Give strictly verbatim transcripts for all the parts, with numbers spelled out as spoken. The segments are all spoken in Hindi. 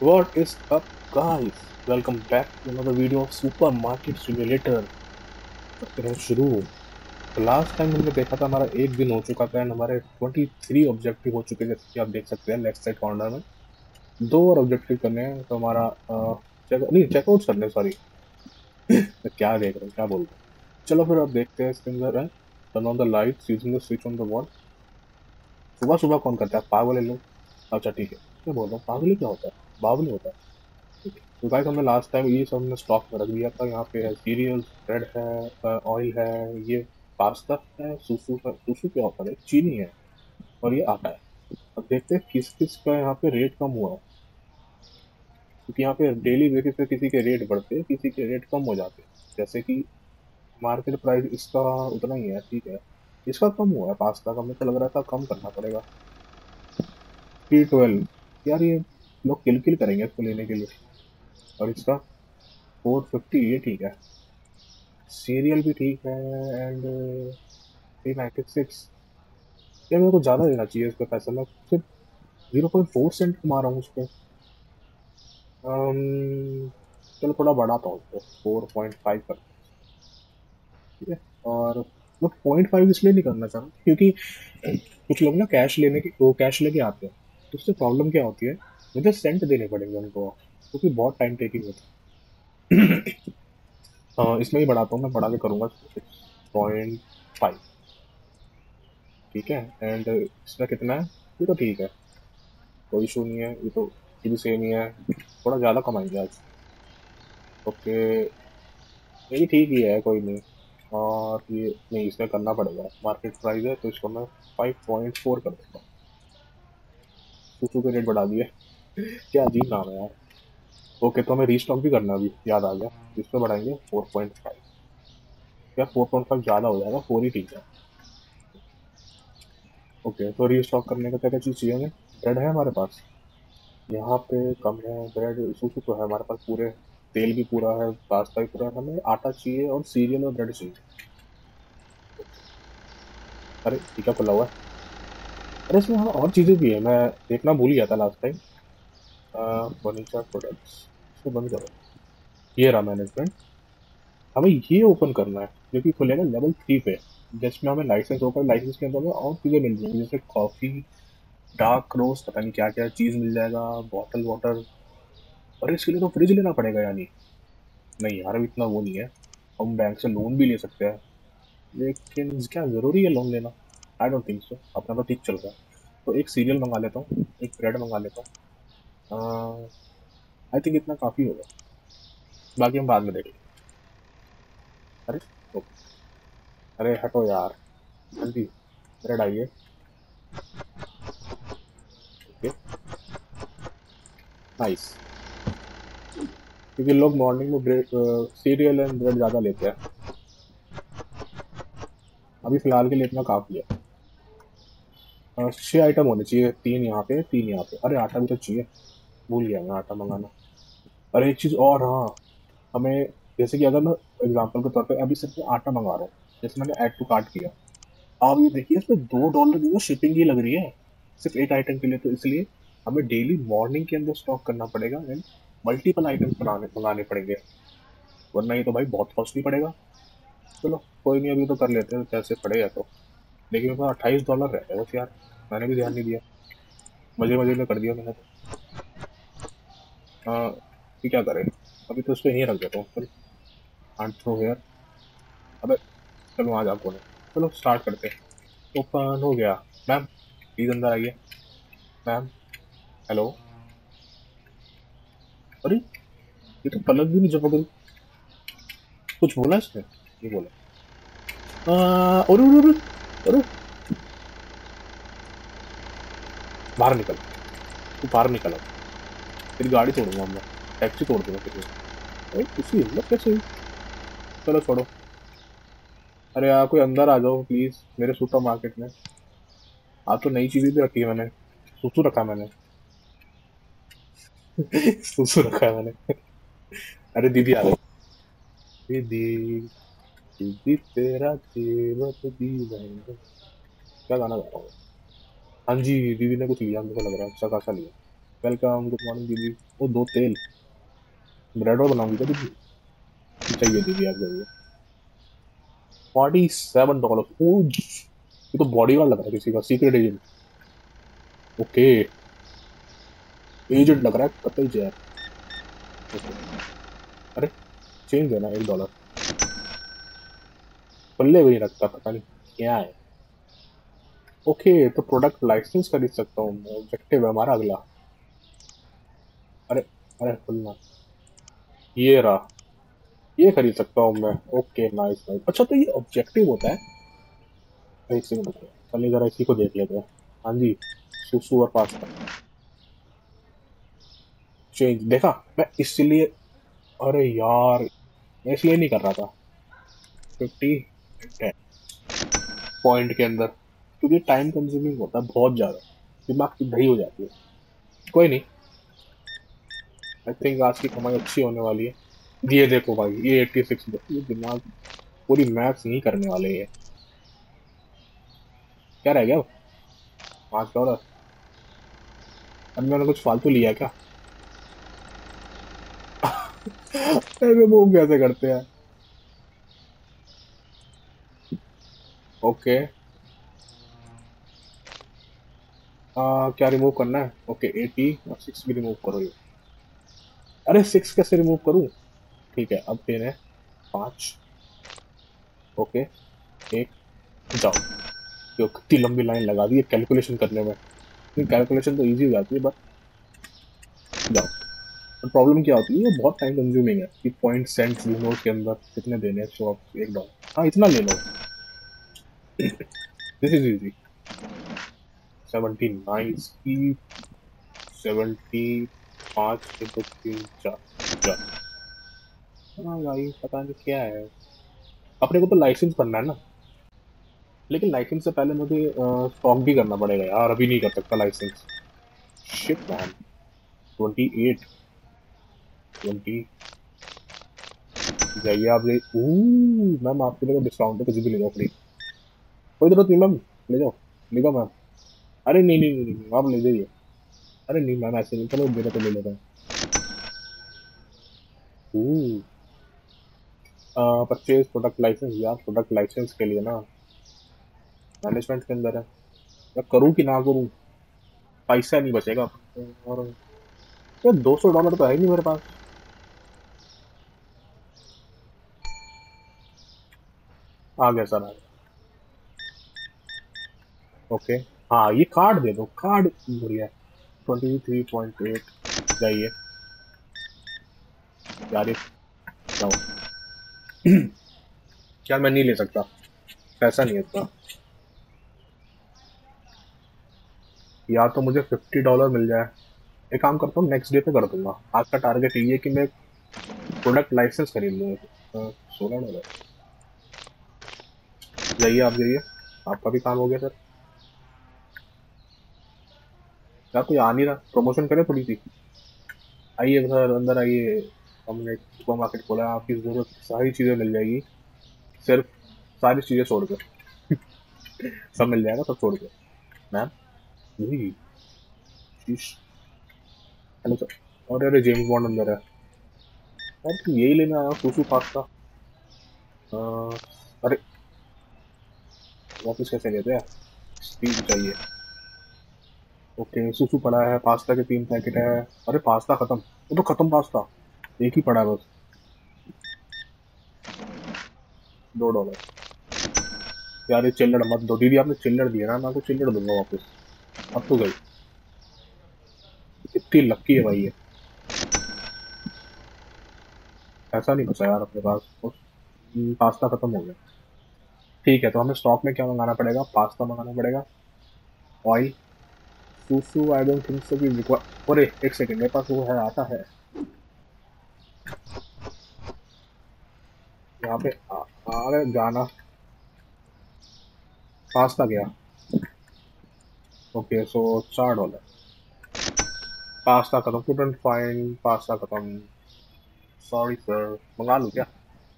What is up, guys? Welcome back to another video of Supermarket Simulator. करते हैं शुरू। तो लास्ट टाइम हमने देखा था हमारा एक दिन हो चुका था एंड हमारे तेईस ऑब्जेक्टिव हो चुके हैं, जैसे कि आप देख सकते हैं लेफ्ट साइड कॉर्नर में। दो और ऑब्जेक्टिव करने हैं तो हमारा अ, चेक नहीं चेकआउट करने, सॉरी। मैं क्या देख रहा हूँ, क्या बोल रहा हूँ। चलो फिर अब देखते हैं इसके अंदर है। Turn on the lights using the switch on the wall. सुबह सुबह कौन करता है, पागल है लोग। अच्छा ठीक है, मैं बोल रहा हूँ पागल ही क्या होता है, बावली होता है। ठीक है, तो गाइस हमने लास्ट टाइम ये सब हमने स्टॉक में रख दिया था। यहाँ पे है सीरियल्स, ब्रेड है, ऑयल है, ये पास्ता है, सूसू है। सूसू क्या होता है, चीनी है, और ये आटा है। अब देखते हैं किस किस का यहाँ पे रेट कम हुआ है, क्योंकि यहाँ पे डेली बेसिस पे किसी के रेट बढ़ते हैं, किसी के रेट कम हो जाते हैं। जैसे कि मार्केट प्राइस इसका उतना ही है, ठीक है। इसका कम हुआ है, पास्ता का। मुझे तो लग रहा था कम करना पड़ेगा। Three twelve. यार ये लोग किल किल करेंगे इसको लेने के लिए। और इसका फोर फिफ्टी, ये ठीक है। सीरियल भी ठीक है। And three ninety six. यार मेरे को ज़्यादा देना चाहिए इस पे पैसा, मैं सिर्फ जीरो पॉइंट फोर सेंट कमा रहा हूँ उस पर। चलो थोड़ा बढ़ाता हूँ उसको, फोर पॉइंट फाइव कर। ठीक है। और मैं पॉइंट फाइव इसलिए नहीं करना चाह रहा क्योंकि कुछ लोग ना कैश लेने की वो कैश लेके आते हैं। तो उससे प्रॉब्लम क्या होती है, मुझे सेंट देने पड़ेंगे उनको, क्योंकि बहुत टाइम टेकिंग होता है। अ, इसमें ही बढ़ाता हूँ, मैं बढ़ा के करूँगा सिक्स पॉइंट फाइव। ठीक है। एंड इसका कितना है, ये तो ठीक है, कोई इशू नहीं है। ये तो ये भी सेम ही है, थोड़ा ज़्यादा कमाएंगे आज। ओके, ये भी ठीक ही है, कोई नहीं। और ये नहीं, इसमें करना पड़ेगा, मार्केट प्राइस है तो इसको मैं फाइव पॉइंट फोर कर देता हूँ। सूसू के रेट बढ़ा दिए। क्या अजीब नाम है यार। ओके, तो हमें रीस्टॉक भी करना, अभी याद आ गया। इस पे बढ़ाएंगे फोर पॉइंट फाइव। यार फोर पॉइंट फाइव ज़्यादा हो जाएगा, फोर ही ठीक है। ओके, तो रीस्टॉक करने का क्या क्या चीज़ चाहिए हमें। ब्रेड है हमारे पास, यहाँ पे कम है ब्रेड। सूसू तो है हमारे पास पूरे, तेल भी पूरा है, पास्ता भी पूरा है। हमें आटा चाहिए और सीरियल और ब्रेड चाहिए। अरे ये क्या खुला हुआ है। अरे इसमें हाँ और चीज़ें भी है, मैं देखना भूल गया था लास्ट टाइम। फर्नीचर प्रोडक्ट्स, इसको बंद करो। ये रहा मैनेजमेंट। हमें ये ओपन करना है जो कि खुलेगा लेवल थ्री पे, जिसमें हमें लाइसेंस होगा। लाइसेंस के अंदर हमें और चीज़ें मिल जाएंगी, जैसे कॉफ़ी, डार्क रोस्ट, पता नहीं क्या क्या चीज़ मिल जाएगा, बॉटल वाटर। और इसके लिए तो फ्रिज लेना पड़ेगा यानी। नहीं यार, अभी इतना वो नहीं है। हम बैंक से लोन भी ले सकते हैं, लेकिन क्या ज़रूरी है लोन लेना। आई डोंट थिंक सो, अपना तो ठीक चल रहा है। तो एक सीरियल मंगा लेता हूँ, एक ब्रेड मंगा लेता हूँ। आई थिंक इतना काफ़ी होगा, बाकी हम बाद में देखेंगे। अरे ओके। अरे हटो यार, जल्दी। ब्रेड आइए। Okay, nice. क्योंकि लोग मॉर्निंग में ब्रेड, सीरियल एंड ब्रेड ज़्यादा लेते हैं। अभी फिलहाल के लिए इतना काफ़ी है। अ, छः आइटम होने चाहिए, तीन यहाँ पे, तीन यहाँ पे। अरे आटा भी तो चाहिए, भूल गया मैं आटा मंगाना। अरे एक चीज़ और, हाँ। हमें, जैसे कि अगर मैं एग्जांपल के तौर पे अभी सिर्फ मैं आटा मंगा रहा हूँ, जैसे मैंने ऐड टू कार्ट किया। आप ये देखिए, इसमें दो डॉलर की शिपिंग ही लग रही है सिर्फ एक आइटम के लिए। तो इसलिए हमें डेली मॉर्निंग के अंदर स्टॉक करना पड़ेगा एंड मल्टीपल आइटम बनाने मंगाने पड़ेंगे, वरना ये तो भाई बहुत कॉस्टली पड़ेगा। चलो कोई नहीं, अभी तो कर लेते हैं, पैसे पड़े हैं तो। लेकिन मेरे पास अट्ठाईस डॉलर रहते हैं बस यार, मैंने भी ध्यान नहीं दिया। मजे मजे में कर दिया मैंने तो। हाँ, ये क्या करें। अभी तो इसको यहीं रख देता हूँ, चल। Don't throw here. अबे चलो, वहाँ जा कोने। चलो स्टार्ट करते हैं। ओपन हो गया। मैम प्लीज अंदर आइए। Ma'am, hello. अरे ये तो पलक भी नहीं झपक। कुछ बोला इसने, ये बोला। आ, अरे अरे अरे अरे, बाहर निकल। तू बाहर निकल अब। तेरी गाड़ी तोड़ूंगा मैं, टैक्सी तोड़ दूंगा तेरी। अरे किसी हिम्मत कैसे हुई। चलो छोड़ो। अरे यार कोई अंदर आ जाओ प्लीज मेरे सुपर मार्केट में। आज तो नई चीजें भी रखी है मैंने। सुसु रखा मैंने। सुसु रखा है मैंने। अरे दीदी आ गई। दीदी, दीदी तेरा जेवर दीवाना। क्या गाना गा रहा हूँ। हाँ जी, दीदी ने कुछ लिया, मुझे लग रहा है अच्छा खासा लिया। वेलकम, गुड मॉर्निंग दीदी। वो दो तेल ब्रेड रोल बनाऊंगी क्या दीदी? चाहिए दीदी, आप जाइए। Forty seven dollar. ये तो बॉडी गार्ड लग रहा है, किसी का सीक्रेट एजेंट। ओके, एजेंट लग रहा है कतई जैब। ओके, अरे चेंज देना एक डॉलर। पल्ले भी नहीं रखता, पता नहीं क्या है। ओके, तो प्रोडक्ट लाइसेंस खरीद सकता हूँ मैं, ऑब्जेक्टिव है हमारा अगला। अरे, अरे खुलना, ये रहा। ये खरीद सकता हूँ मैं। Okay, nice nice. अच्छा, तो ये ऑब्जेक्टिव होता है। एक सेकंड रुको, चलिए जरा इसी को देख लेते हैं। हाँ जी, सुसु और पास्ता चेंज देखा। मैं इसलिए, अरे यार, मैं इसलिए नहीं कर रहा था। फिफ्टी पॉइंट के अंदर, क्योंकि टाइम कंज्यूमिंग होता है बहुत ज्यादा, दिमाग की दही हो जाती है। कोई नहीं, आई थिंक आज की कमाई अच्छी होने वाली है। ये देखो भाई, ये एट्टी सिक्स, ये दिमाग पूरी मैथ्स नहीं करने वाले ये। क्या रह गया अब? पाँच डॉलर। अब मैंने कुछ फालतू लिया क्या? ऐसे वो कैसे करते हैं? ओके, आ, क्या रिमूव करना है? ओके, एटी और सिक्स भी रिमूव करो ये। अरे सिक्स कैसे रिमूव करूँ? ठीक है, अब फिर है पाँच। ओके, एक, जाओ। क्यों कितनी लंबी लाइन लगा दी है कैलकुलेशन करने में। कैलकुलेशन तो इजी हो जाती है, बट जाओ। तो प्रॉब्लम क्या होती है, ये बहुत टाइम कंज्यूमिंग है कि पॉइंट सेंट्स ढूंढो, उसके अंदर कितने देने हैं, सौ, एक डॉलर। हाँ, इतना ले लो। This is easy. Seventy nice की, सेवेंटी, पाँच, एक दो तीन चार, चार। हाँ भाई, पता नहीं क्या है। अपने को तो लाइसेंस बनना है ना, लेकिन लाइसेंस से पहले मुझे स्टॉक भी करना पड़ेगा यार, अभी नहीं कर सकता license. Shit man. Twenty eight, twenty. जाइए आप, जाइए। मैम आपके लिए डिस्काउंट है, कुछ भी ले जाओ फ्री। कोई जरूरत नहीं मैम, ले जाओ, ले जाओ मैम। अरे नहीं नहीं नहीं, नहीं, आप ले जाइए। अरे नहीं मैम, ऐसे नहीं, चलो दे रहे तो ले लेते हैं। परचेज प्रोडक्ट लाइसेंस, यार प्रोडक्ट लाइसेंस के लिए ना मैनेजमेंट के अंदर है। मैं करूँ कि ना करूँ, पैसा नहीं बचेगा। और यार दो सौ डॉलर तो है ही नहीं मेरे पास। आ गया सर, आ गया। ओके, हाँ ये कार्ड दे दो, कार्ड बढ़िया है। Twenty three point eight. जाइए यार, ये जाओ। यार मैं नहीं ले सकता, पैसा नहीं है इतना। या तो मुझे फिफ्टी डॉलर मिल जाए। एक काम करता हूँ, नेक्स्ट डे पे कर दूंगा। आज का टारगेट ये है कि मैं प्रोडक्ट लाइसेंस खरीद लूँ। सोलह डॉलर। जाइए आप, जाइए। आपका भी काम हो गया सर। यार कोई आ नहीं रहा, प्रमोशन करें थोड़ी सी। आइए सर, अंदर आइए। हमने सुपर मार्केट खोला है, आपकी जरूरत की सारी चीजें मिल जाएगी। सिर्फ सारी चीजें छोड़ कर, सब मिल जाएगा, सब छोड़ कर। मैम, वही शीश। Hello sir. और अरे जेम्स बॉन्ड अंदर है। यार तुम यही लेने आया हो, सूसू पास्ता। अ, अरे वापस कैसे लेते हैं? तीन चाहिए। ओके, सूसू पड़ा है, पास्ता के तीन पैकेट है। अरे पास्ता खत्म, वो तो खत्म पास्ता। एक ही पड़ा है बस। दो डॉलर। यार ये चिल्लड़ मत दो दीदी, आपने चिल्लड़ दिया ना, मैं आपको चिल्लड़ दूंगा वापस। अब तो गई। कितनी लक्की है भाई ये। ऐसा नहीं बचा यार अपने पास। हम्म, पास्ता खत्म हो गया। ठीक है, तो हमें स्टॉक में क्या मंगाना पड़ेगा? पास्ता मंगाना पड़ेगा। ऑयल, सूसू आई डोंट थिंक सो कि रिक्वायर। अरे एक सेकंड, मेरे पास वो है, आता है यहाँ पे। आ, आ, गाना। पास्ता गया। ओके, सो चार डॉलर। पास्ता खत्म, कुडंट फाइंड पास्ता खत्म। सॉरी सर, मंगा लूँ क्या?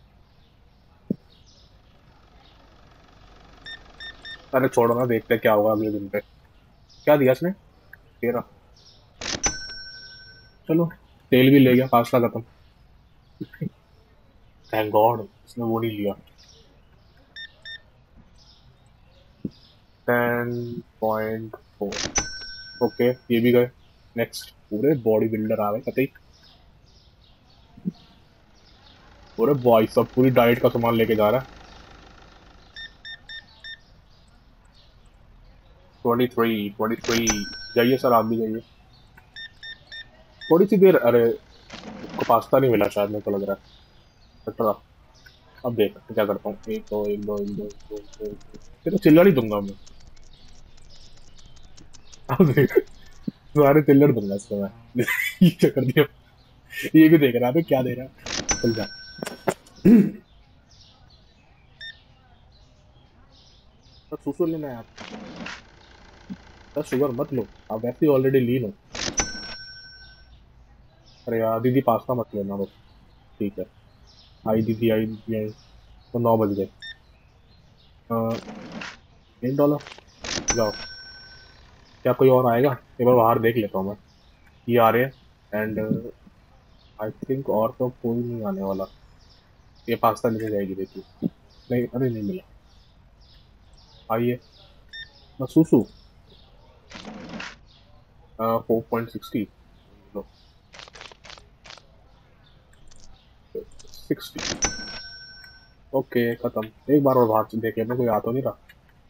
अरे छोड़ो ना, देखते हैं क्या होगा अगले दिन पे। क्या दिया इसने? तेरह। चलो तेल भी ले गया, पास्ता खत्म। थैंक गॉड इसने वो नहीं लिया। Ten point four. ओके ये भी गए। नेक्स्ट पूरे बॉडी बिल्डर आ गए कतई। पूरे बॉय सब पूरी डाइट का सामान लेके जा रहा है। Twenty three, twenty three. जाइए सर आप भी जाइए। थोड़ी सी देर, अरे उसको पास्ता नहीं मिला शायद, मेरे को लग रहा है। अच्छा, अब देख क्या करता हूँ। एक दो एक दो एक दो एक दो एक दो एक दो तेरे को चिल्लड़ ही दूंगा मैं। अब देख तुम्हारे चिल्लड़ दूंगा इसको मैं। ये क्या कर दिया। ये भी देख रहा है तो क्या दे रहा है। चल जा। तो सुसु लेना है आप। तो शुगर मत लो, आप वैसे ही ऑलरेडी लीन हो। अरे यार दीदी पास्ता मत लेना बस। ठीक है। आई दीदी आई दीदी आई। तो नौ बज गए। एक डॉलर। जाओ। क्या कोई और आएगा? एक बार बाहर देख लेता हूँ मैं। ये आ रहे हैं एंड आई थिंक और तो कोई नहीं आने वाला। ये पास्ता लेके जाएगी देखिए। नहीं, अरे नहीं मिला। आइए। सुसु। Four point sixty. Sixty. Okay खत्म। एक बार और बाहर से देख लेना, कोई आ तो नहीं रहा।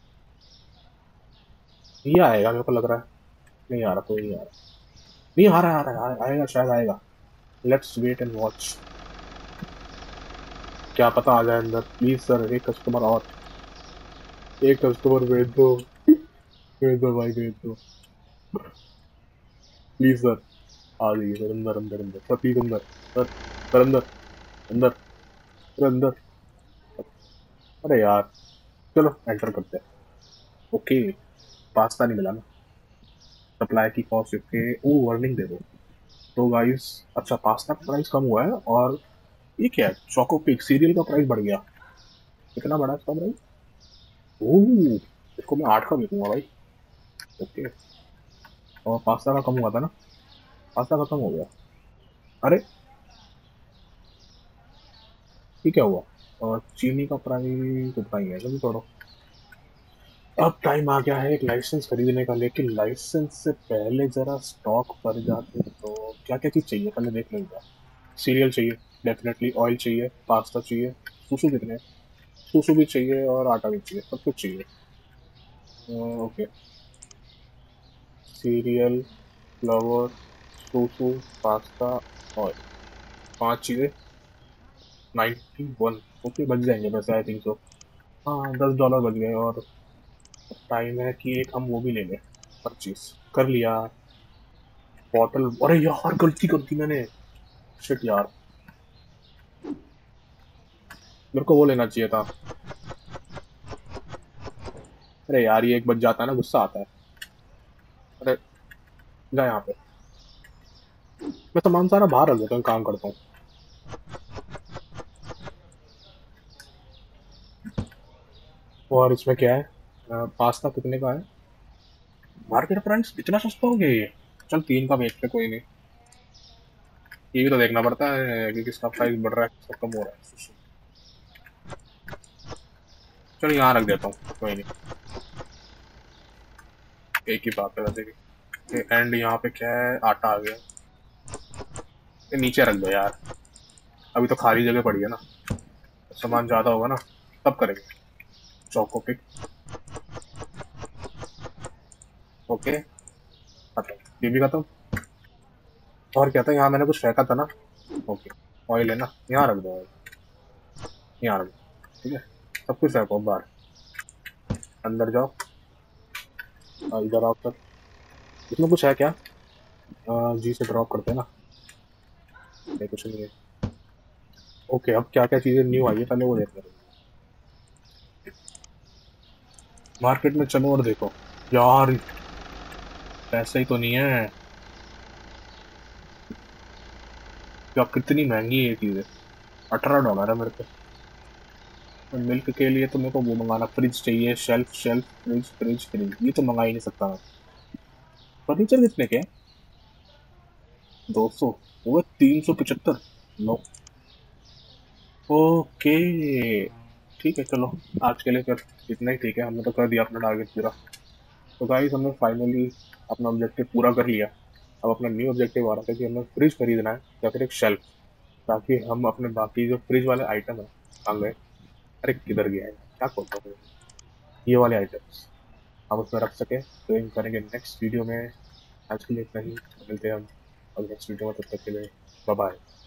ये आएगा मेरे को लग रहा है। नहीं आ रहा, कोई नहीं आ रहा। नहीं आ रहा, आ रहा है, आएगा शायद आएगा। Let's wait and watch. क्या पता आ जाए अंदर। प्लीज सर एक कस्टमर और। एक कस्टमर भेज दो। भेज दो भाई भेज दो। Please sir. आ जाइए सर, अंदर अंदर अंदर सर, प्लीज अंदर। सर सर अंदर। अंदर सर अंदर। अरे यार चलो एंटर करते हैं। ओके पास्ता नहीं मिला ना। सप्लाई की कॉस्ट ओके। ओ वार्निंग दे दो। तो गाइस अच्छा पास्ता का प्राइस कम हुआ है और ये क्या है, चोको पिक सीरियल का प्राइस बढ़ गया। कितना बढ़ा इसका प्राइस? ओह इसको मैं आठ का बेचूंगा भाई। ओके। और पास्ता का कम हुआ था ना। पास्ता खत्म हो गया। अरे ये क्या हुआ? और चीनी का प्राइस उतना ही है कभी थोड़ा। अब टाइम आ गया है एक लाइसेंस खरीदने का, लेकिन लाइसेंस से पहले जरा स्टॉक पर जाते हैं। तो क्या क्या चीज चाहिए पहले देख लेंगे। सीरियल चाहिए डेफिनेटली, ऑयल चाहिए, पास्ता चाहिए। सुसु कितने? सुसु भी चाहिए और आटा भी चाहिए, सब कुछ चाहिए। ओके। सीरियल, फ्लावर, सुसु, पास्ता, ऑयल। पांच चीजें। Ninety one. ओके बच जाएंगे वैसे आई थिंक सो। हाँ दस डॉलर बच गए। और टाइम है कि एक हम वो भी ले लें। परचेज कर लिया। बॉटल, अरे यार गलती कर दी मैंने। शिट यार, मेरे को वो लेना चाहिए था। अरे यार ये एक बच जाता है ना, गुस्सा आता है। अरे जा यहाँ पे। मैं सामान सारा बाहर रख देता हूँ, काम करता हूँ। और इसमें क्या है? अ, पास्ता कितने का है? मार्केट प्राइस इतना सस्ता हो गया ये। चल तीन का बेचते, कोई नहीं। ये भी तो देखना पड़ता है कि किसका प्राइस बढ़ रहा है किसका कम हो रहा है। चल यहाँ रख देता हूँ, कोई नहीं। एक ही बात है वैसे भी। एंड यहाँ पे क्या है, आटा आ गया। ये नीचे रख दो यार, अभी तो खाली जगह पड़ी है ना। सामान ज्यादा होगा ना तब करेंगे। चौको पिक। ओके खत्म। ये भी खत्म। और क्या था यहाँ, मैंने कुछ फेंका था ना। ओके। ऑयल है ना, यहाँ रख दो ऑयल। यहाँ रख दो ठीक है। सब कुछ फेंको बाहर। अंदर जाओ। और इधर आओ सर। इसमें कुछ है क्या? आ, जी से ड्रॉप करते हैं ना। नहीं कुछ नहीं है। ओके अब क्या क्या चीजें न्यू आई है पहले वो देखते हैं। मार्केट में चलो और देखो। यार पैसे ही तो नहीं है। क्या कितनी महंगी है ये चीजें। अठारह डॉलर है मेरे पे। और मिल्क के लिए तो मेरे को वो मंगाना, फ्रिज चाहिए, shelf shelf fridge fridge fridge, ये तो मंगा ही नहीं सकता मैं। फर्नीचर कितने के? दो सौ, वो तीन सौ पचहत्तर। नो। ओके, ठीक है चलो, आज के लिए फिर इतना ही ठीक है, हमने तो कर दिया अपना टारगेट पूरा। तो गाइस हमने फाइनली अपना ऑब्जेक्टिव पूरा कर लिया। अब अपना न्यू ऑब्जेक्टिव आ रहा था कि हमें फ्रिज खरीदना है या फिर एक शेल्फ, ताकि हम अपने बाकी जो फ्रिज वाले आइटम है, कहाँ गए, अरे किधर गया है, क्या खोलता हूँ, ये वाले आइटम्स हम उसमें रख सके। तो इन करेंगे नेक्स्ट वीडियो में। आज के लिए इतना ही, मिलते हैं हम अब नेक्स्ट वीडियो में, तब तक के लिए बाय बाय।